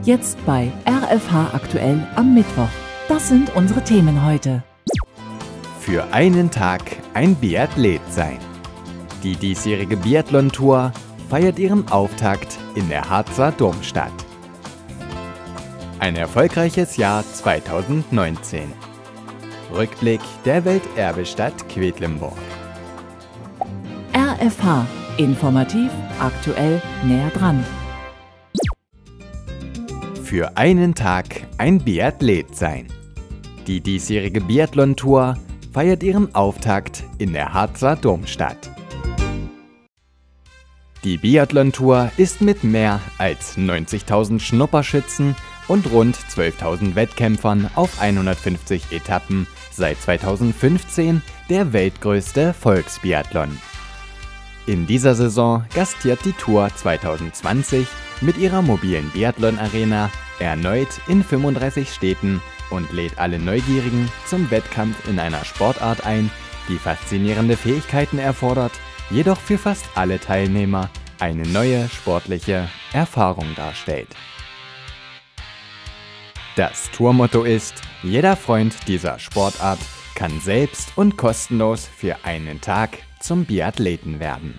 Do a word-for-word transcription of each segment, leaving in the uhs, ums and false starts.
Jetzt bei R F H aktuell am Mittwoch. Das sind unsere Themen heute. Für einen Tag ein Biathlet sein. Die diesjährige Biathlon-Tour feiert ihren Auftakt in der Harzer Domstadt. Ein erfolgreiches Jahr zweitausendneunzehn. Rückblick der Welterbestadt Quedlinburg. R F H. Informativ, aktuell, näher dran. Für einen Tag ein Biathlet sein. Die diesjährige Biathlon-Tour feiert ihren Auftakt in der Harzer Domstadt. Die Biathlon-Tour ist mit mehr als neunzigtausend Schnupperschützen und rund zwölftausend Wettkämpfern auf hundertfünfzig Etappen seit zweitausendfünfzehn der weltgrößte Volksbiathlon. In dieser Saison gastiert die Tour zweitausendzwanzig mit ihrer mobilen Biathlon-Arena erneut in fünfunddreißig Städten und lädt alle Neugierigen zum Wettkampf in einer Sportart ein, die faszinierende Fähigkeiten erfordert, jedoch für fast alle Teilnehmer eine neue sportliche Erfahrung darstellt. Das Tourmotto ist: Jeder Freund dieser Sportart kann selbst und kostenlos für einen Tag zum Biathleten werden.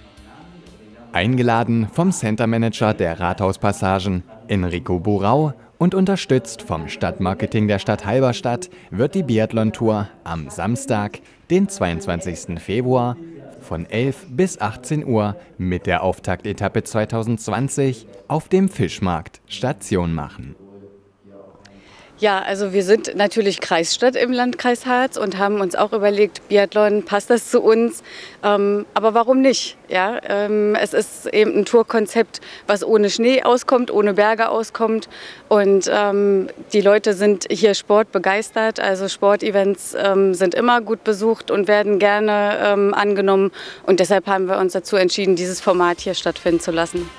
Eingeladen vom Centermanager der Rathauspassagen, Enrico Burau, und unterstützt vom Stadtmarketing der Stadt Halberstadt wird die Biathlon-Tour am Samstag, den zweiundzwanzigsten Februar, von elf bis achtzehn Uhr mit der Auftaktetappe zweitausendzwanzig auf dem Fischmarkt Station machen. Ja, also wir sind natürlich Kreisstadt im Landkreis Harz und haben uns auch überlegt, Biathlon, passt das zu uns? Ähm, aber warum nicht? Ja, ähm, es ist eben ein Tourkonzept, was ohne Schnee auskommt, ohne Berge auskommt. Und ähm, die Leute sind hier sportbegeistert. Also Sportevents ähm, sind immer gut besucht und werden gerne ähm, angenommen. Und deshalb haben wir uns dazu entschieden, dieses Format hier stattfinden zu lassen.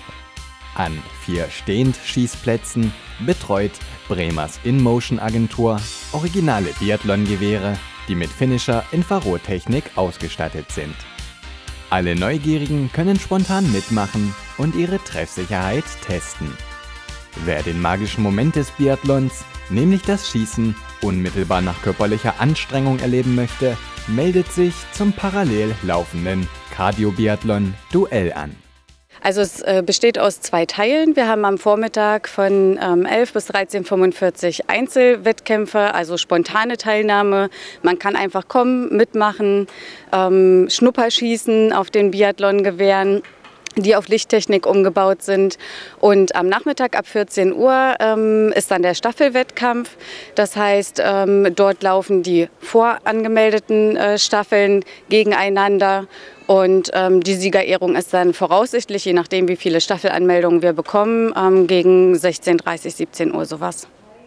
An vier Stehend-Schießplätzen betreut Bremers InMotion-Agentur originale Biathlon-Gewehre, die mit finnischer Infrarottechnik ausgestattet sind. Alle Neugierigen können spontan mitmachen und ihre Treffsicherheit testen. Wer den magischen Moment des Biathlons, nämlich das Schießen, unmittelbar nach körperlicher Anstrengung erleben möchte, meldet sich zum parallel laufenden Cardio-Biathlon-Duell an. Also es äh, besteht aus zwei Teilen. Wir haben am Vormittag von ähm, elf bis dreizehn Uhr fünfundvierzig Einzelwettkämpfe, also spontane Teilnahme. Man kann einfach kommen, mitmachen, ähm, Schnupperschießen auf den Biathlon-Gewehren, die auf Lichttechnik umgebaut sind. Und am Nachmittag ab vierzehn Uhr ähm, ist dann der Staffelwettkampf. Das heißt, ähm, dort laufen die vorangemeldeten äh, Staffeln gegeneinander. Und ähm, die Siegerehrung ist dann voraussichtlich, je nachdem wie viele Staffelanmeldungen wir bekommen, ähm, gegen sechzehn Uhr dreißig, siebzehn Uhr sowas.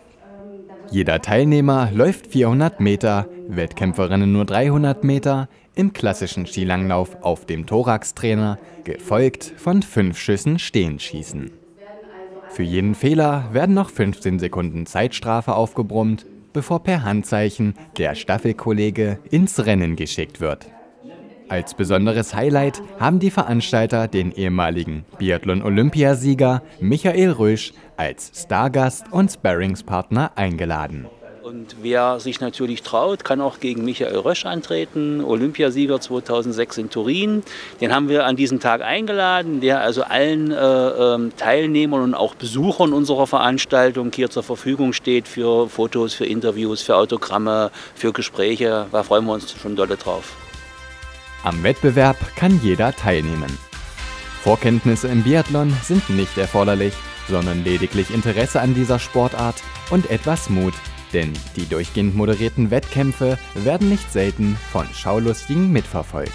Jeder Teilnehmer läuft vierhundert Meter, Wettkämpferinnen nur dreihundert Meter, im klassischen Skilanglauf auf dem Thorax-Trainer, gefolgt von fünf Schüssen Stehenschießen. Für jeden Fehler werden noch fünfzehn Sekunden Zeitstrafe aufgebrummt, bevor per Handzeichen der Staffelkollege ins Rennen geschickt wird. Als besonderes Highlight haben die Veranstalter den ehemaligen Biathlon-Olympiasieger Michael Rösch als Stargast und Sparringspartner eingeladen. Und wer sich natürlich traut, kann auch gegen Michael Rösch antreten, Olympiasieger zweitausendsechs in Turin. Den haben wir an diesem Tag eingeladen, der also allen äh, äh, Teilnehmern und auch Besuchern unserer Veranstaltung hier zur Verfügung steht für Fotos, für Interviews, für Autogramme, für Gespräche. Da freuen wir uns schon dolle drauf. Am Wettbewerb kann jeder teilnehmen. Vorkenntnisse im Biathlon sind nicht erforderlich, sondern lediglich Interesse an dieser Sportart und etwas Mut, denn die durchgehend moderierten Wettkämpfe werden nicht selten von Schaulustigen mitverfolgt.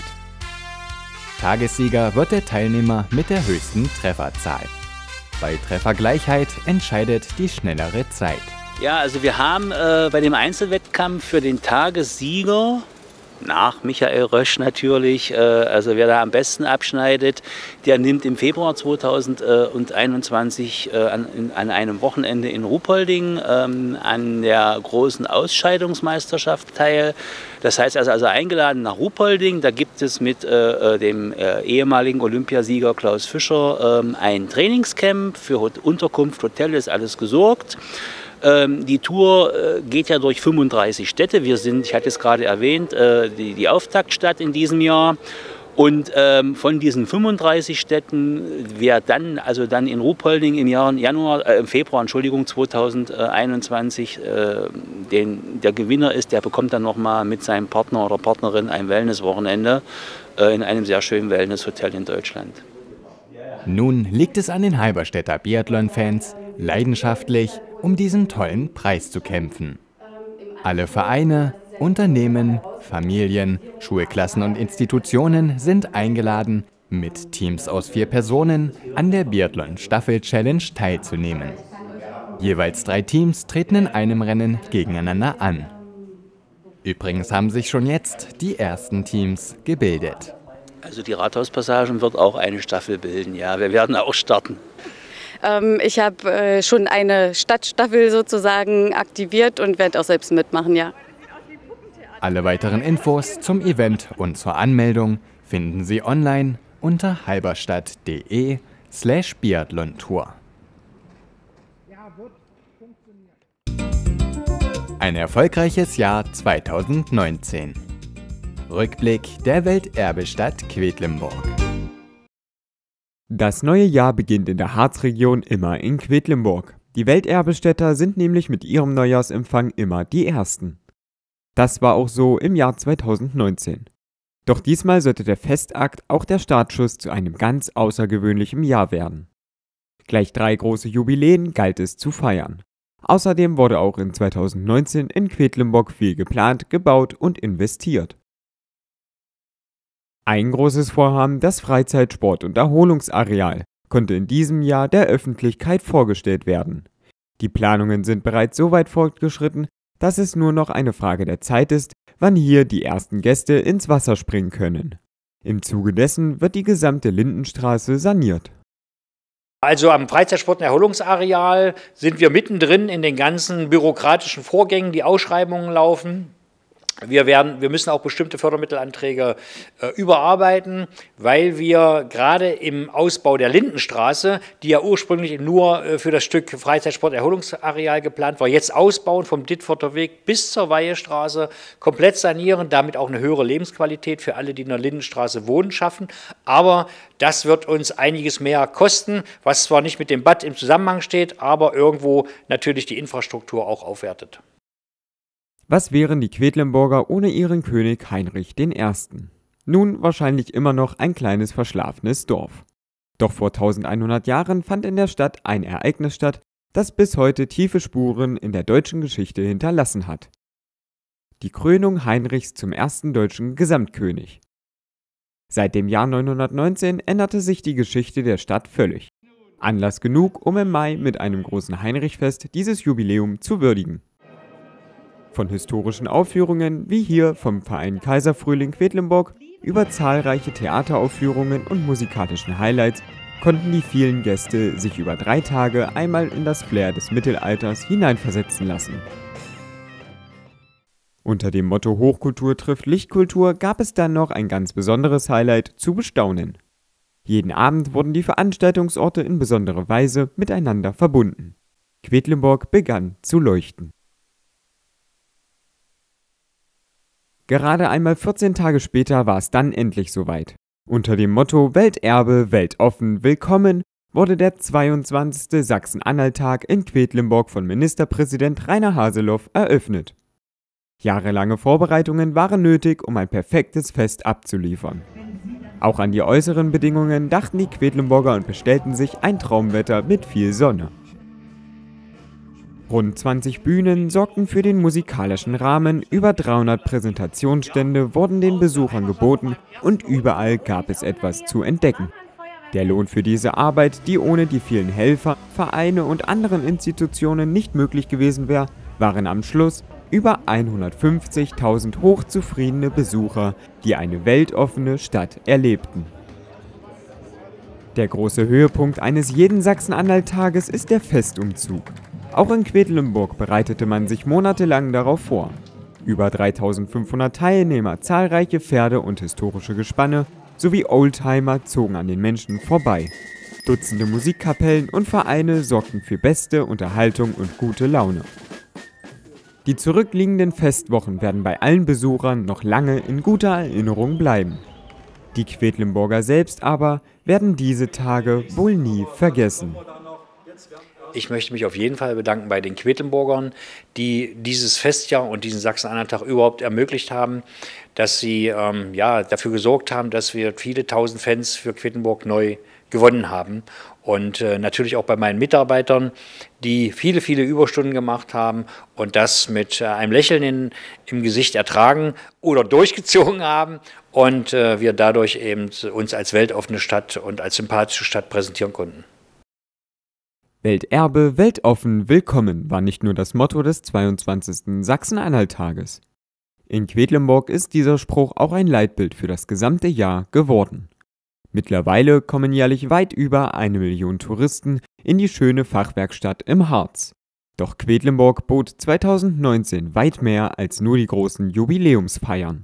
Tagessieger wird der Teilnehmer mit der höchsten Trefferzahl. Bei Treffergleichheit entscheidet die schnellere Zeit. Ja, also wir haben äh, bei dem Einzelwettkampf für den Tagessieger nach Michael Rösch natürlich. Also wer da am besten abschneidet, der nimmt im Februar zweitausendeinundzwanzig an, an einem Wochenende in Ruhpolding an der großen Ausscheidungsmeisterschaft teil. Das heißt, er ist also eingeladen nach Ruhpolding. Da gibt es mit dem ehemaligen Olympiasieger Klaus Fischer ein Trainingscamp für Unterkunft, Hotel, ist alles gesorgt. Ähm, die Tour äh, geht ja durch fünfunddreißig Städte. Wir sind, ich hatte es gerade erwähnt, äh, die, die Auftaktstadt in diesem Jahr. Und ähm, von diesen fünfunddreißig Städten, wer dann, also dann in Ruhpolding im Jahr, Januar, äh, im Februar, Entschuldigung, zweitausendeinundzwanzig, äh, den, der Gewinner ist, der bekommt dann nochmal mit seinem Partner oder Partnerin ein Wellnesswochenende äh, in einem sehr schönen Wellnesshotel in Deutschland. Nun liegt es an den Halberstädter Biathlon-Fans, leidenschaftlich um diesen tollen Preis zu kämpfen. Alle Vereine, Unternehmen, Familien, Schulklassen und Institutionen sind eingeladen, mit Teams aus vier Personen an der Biathlon-Staffel-Challenge teilzunehmen. Jeweils drei Teams treten in einem Rennen gegeneinander an. Übrigens haben sich schon jetzt die ersten Teams gebildet. Also die Rathauspassagen wird auch eine Staffel bilden, ja, wir werden auch starten. Ähm, ich habe äh, schon eine Stadtstaffel sozusagen aktiviert und werde auch selbst mitmachen, ja. Alle weiteren Infos zum Event und zur Anmeldung finden Sie online unter halberstadt.de slash Biathlon-Tour. Ein erfolgreiches Jahr zweitausendneunzehn. Rückblick der Welterbestadt Quedlinburg. Das neue Jahr beginnt in der Harzregion immer in Quedlinburg. Die Welterbestädter sind nämlich mit ihrem Neujahrsempfang immer die Ersten. Das war auch so im Jahr zweitausendneunzehn. Doch diesmal sollte der Festakt auch der Startschuss zu einem ganz außergewöhnlichen Jahr werden. Gleich drei große Jubiläen galt es zu feiern. Außerdem wurde auch in zweitausendneunzehn in Quedlinburg viel geplant, gebaut und investiert. Ein großes Vorhaben, das Freizeit-, Sport- und Erholungsareal, konnte in diesem Jahr der Öffentlichkeit vorgestellt werden. Die Planungen sind bereits so weit fortgeschritten, dass es nur noch eine Frage der Zeit ist, wann hier die ersten Gäste ins Wasser springen können. Im Zuge dessen wird die gesamte Lindenstraße saniert. Also am Freizeitsport- und Erholungsareal sind wir mittendrin in den ganzen bürokratischen Vorgängen, die Ausschreibungen laufen. Wir, werden, wir müssen auch bestimmte Fördermittelanträge äh, überarbeiten, weil wir gerade im Ausbau der Lindenstraße, die ja ursprünglich nur äh, für das Stück Freizeitsport-Erholungsareal geplant war, jetzt ausbauen vom Dittforter Weg bis zur Weihestraße, komplett sanieren, damit auch eine höhere Lebensqualität für alle, die in der Lindenstraße wohnen, schaffen. Aber das wird uns einiges mehr kosten, was zwar nicht mit dem Bad im Zusammenhang steht, aber irgendwo natürlich die Infrastruktur auch aufwertet. Was wären die Quedlinburger ohne ihren König Heinrich der Erste? Nun wahrscheinlich immer noch ein kleines verschlafenes Dorf. Doch vor eintausendeinhundert Jahren fand in der Stadt ein Ereignis statt, das bis heute tiefe Spuren in der deutschen Geschichte hinterlassen hat. Die Krönung Heinrichs zum ersten deutschen Gesamtkönig. Seit dem Jahr neunhundertneunzehn änderte sich die Geschichte der Stadt völlig. Anlass genug, um im Mai mit einem großen Heinrichfest dieses Jubiläum zu würdigen. Von historischen Aufführungen wie hier vom Verein Kaiserfrühling Quedlinburg über zahlreiche Theateraufführungen und musikalischen Highlights konnten die vielen Gäste sich über drei Tage einmal in das Flair des Mittelalters hineinversetzen lassen. Unter dem Motto Hochkultur trifft Lichtkultur gab es dann noch ein ganz besonderes Highlight zu bestaunen. Jeden Abend wurden die Veranstaltungsorte in besonderer Weise miteinander verbunden. Quedlinburg begann zu leuchten. Gerade einmal vierzehn Tage später war es dann endlich soweit. Unter dem Motto Welterbe, weltoffen, willkommen wurde der zweiundzwanzigste Sachsen-Anhalt-Tag in Quedlinburg von Ministerpräsident Rainer Haseloff eröffnet. Jahrelange Vorbereitungen waren nötig, um ein perfektes Fest abzuliefern. Auch an die äußeren Bedingungen dachten die Quedlinburger und bestellten sich ein Traumwetter mit viel Sonne. Rund zwanzig Bühnen sorgten für den musikalischen Rahmen, über dreihundert Präsentationsstände wurden den Besuchern geboten und überall gab es etwas zu entdecken. Der Lohn für diese Arbeit, die ohne die vielen Helfer, Vereine und anderen Institutionen nicht möglich gewesen wäre, waren am Schluss über hundertfünfzigtausend hochzufriedene Besucher, die eine weltoffene Stadt erlebten. Der große Höhepunkt eines jeden Sachsen-Anhalt-Tages ist der Festumzug. Auch in Quedlinburg bereitete man sich monatelang darauf vor. Über dreitausendfünfhundert Teilnehmer, zahlreiche Pferde und historische Gespanne sowie Oldtimer zogen an den Menschen vorbei. Dutzende Musikkapellen und Vereine sorgten für beste Unterhaltung und gute Laune. Die zurückliegenden Festwochen werden bei allen Besuchern noch lange in guter Erinnerung bleiben. Die Quedlinburger selbst aber werden diese Tage wohl nie vergessen. Ich möchte mich auf jeden Fall bedanken bei den Quedlinburgern, die dieses Festjahr und diesen Sachsen-Anhalt-Tag überhaupt ermöglicht haben, dass sie ähm, ja, dafür gesorgt haben, dass wir viele tausend Fans für Quedlinburg neu gewonnen haben. Und äh, natürlich auch bei meinen Mitarbeitern, die viele, viele Überstunden gemacht haben und das mit äh, einem Lächeln in, im Gesicht ertragen oder durchgezogen haben und äh, wir dadurch eben uns als weltoffene Stadt und als sympathische Stadt präsentieren konnten. Welterbe, weltoffen, willkommen war nicht nur das Motto des zweiundzwanzigsten Sachsen-Anhalt-Tages. In Quedlinburg ist dieser Spruch auch ein Leitbild für das gesamte Jahr geworden. Mittlerweile kommen jährlich weit über eine Million Touristen in die schöne Fachwerkstatt im Harz. Doch Quedlinburg bot zweitausendneunzehn weit mehr als nur die großen Jubiläumsfeiern.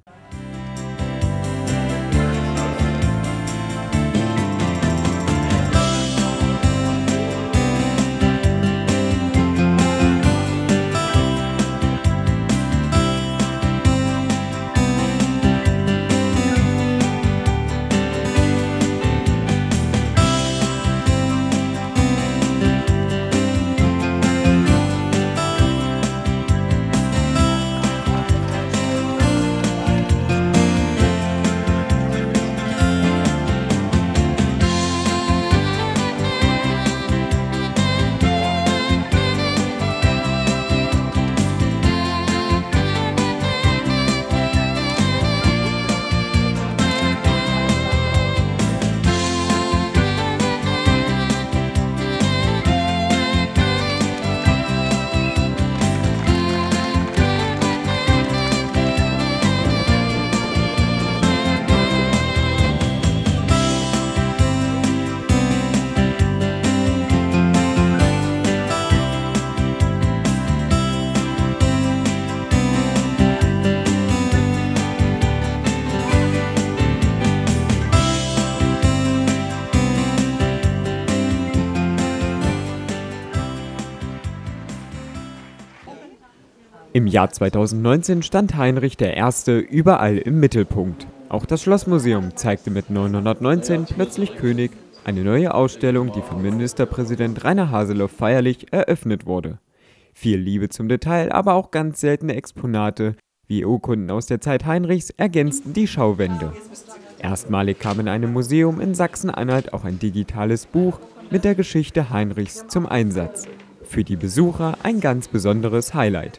Im Jahr zweitausendneunzehn stand Heinrich der Erste überall im Mittelpunkt. Auch das Schlossmuseum zeigte mit neunhundertneunzehn Plötzlich König eine neue Ausstellung, die von Ministerpräsident Rainer Haseloff feierlich eröffnet wurde. Viel Liebe zum Detail, aber auch ganz seltene Exponate, wie Urkunden aus der Zeit Heinrichs, ergänzten die Schauwände. Erstmalig kam in einem Museum in Sachsen-Anhalt auch ein digitales Buch mit der Geschichte Heinrichs zum Einsatz. Für die Besucher ein ganz besonderes Highlight.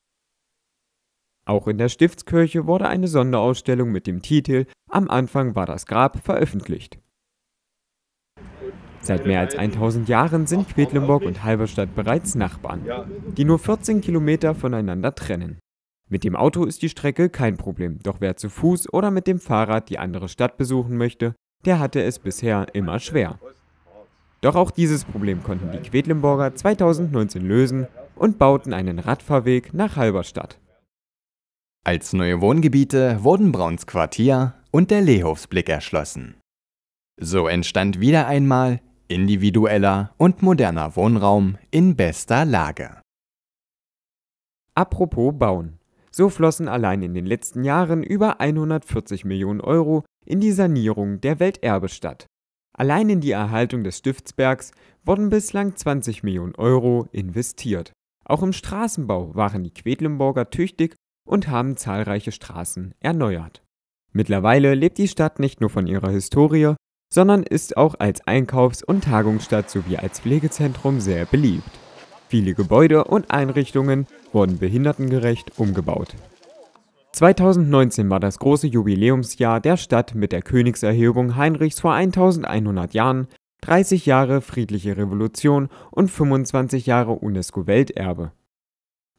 Auch in der Stiftskirche wurde eine Sonderausstellung mit dem Titel »Am Anfang war das Grab« veröffentlicht. Seit mehr als tausend Jahren sind Quedlinburg und Halberstadt bereits Nachbarn, die nur vierzehn Kilometer voneinander trennen. Mit dem Auto ist die Strecke kein Problem, doch wer zu Fuß oder mit dem Fahrrad die andere Stadt besuchen möchte, der hatte es bisher immer schwer. Doch auch dieses Problem konnten die Quedlinburger zweitausendneunzehn lösen und bauten einen Radfahrweg nach Halberstadt. Als neue Wohngebiete wurden Brauns Quartier und der Lehofsblick erschlossen. So entstand wieder einmal individueller und moderner Wohnraum in bester Lage. Apropos Bauen. So flossen allein in den letzten Jahren über hundertvierzig Millionen Euro in die Sanierung der Welterbestadt. Allein in die Erhaltung des Stiftsbergs wurden bislang zwanzig Millionen Euro investiert. Auch im Straßenbau waren die Quedlinburger tüchtig und haben zahlreiche Straßen erneuert. Mittlerweile lebt die Stadt nicht nur von ihrer Historie, sondern ist auch als Einkaufs- und Tagungsstadt sowie als Pflegezentrum sehr beliebt. Viele Gebäude und Einrichtungen wurden behindertengerecht umgebaut. zweitausendneunzehn war das große Jubiläumsjahr der Stadt mit der Königserhebung Heinrichs vor eintausendeinhundert Jahren, dreißig Jahre friedliche Revolution und fünfundzwanzig Jahre UNESCO-Welterbe.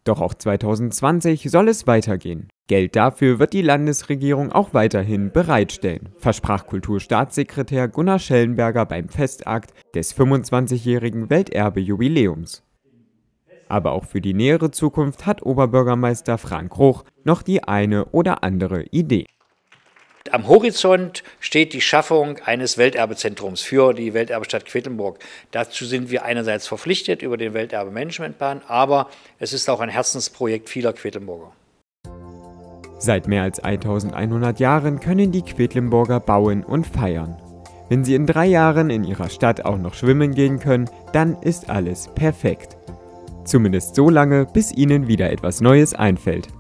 Doch auch zweitausendzwanzig soll es weitergehen. Geld dafür wird die Landesregierung auch weiterhin bereitstellen, versprach Kulturstaatssekretär Gunnar Schellenberger beim Festakt des fünfundzwanzigjährigen Welterbe-Jubiläums. Aber auch für die nähere Zukunft hat Oberbürgermeister Frank Ruch noch die eine oder andere Idee. Am Horizont steht die Schaffung eines Welterbezentrums für die Welterbestadt Quedlinburg. Dazu sind wir einerseits verpflichtet über den Welterbe-Managementplan, aber es ist auch ein Herzensprojekt vieler Quedlinburger. Seit mehr als eintausendeinhundert Jahren können die Quedlinburger bauen und feiern. Wenn sie in drei Jahren in ihrer Stadt auch noch schwimmen gehen können, dann ist alles perfekt. Zumindest so lange, bis ihnen wieder etwas Neues einfällt.